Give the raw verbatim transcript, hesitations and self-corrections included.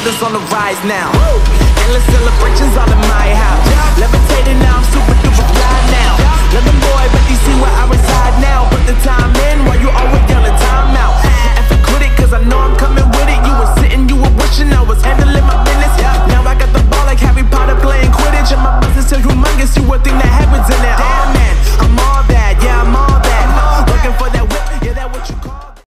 brothers on the rise now. Endless celebrations all in my house. Levitating now, I'm super duper fly now. London boy, but you see where I reside now. Put the time in while you always yelling time out. And for quit it, cause I know I'm coming